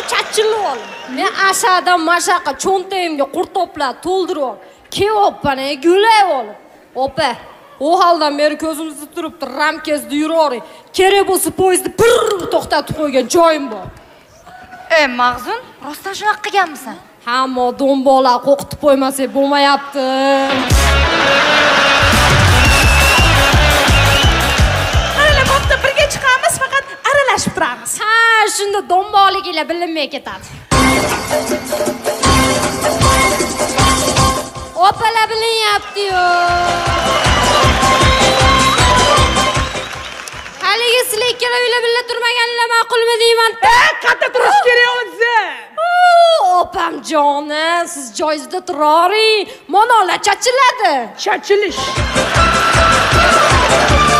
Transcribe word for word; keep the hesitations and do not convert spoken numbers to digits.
chachilib ol. Men ashadan mashaqa cho'ntagimga qurtoplar to'ldirib ol. Kev opani gulay ol. Opa, o haldan beri ko'zimizni turibdi, ramkezda yuravering. Kerak bo'lsa poyezdni bir to'xtatib qo'ygan joyim bor. Ey, Mag'zun, rostdan shunaqa qilganmisan? Hamma dombolar qo'qitib qo'ymasak bo'lmayapti. Aralabobda birga chiqamiz, faqat aralashib turamiz. Ha, shunda domboligilar bilinmay ketadi. Opalar bilinyapti-yu. Haligi sizlar ikkala uylar birga turmaganlar ma'qulmi deyman? Eh, qayerda turish kerak o'zi? Opam jonim, siz joyingizda turavering. Monolar chachiladi. Chachilish.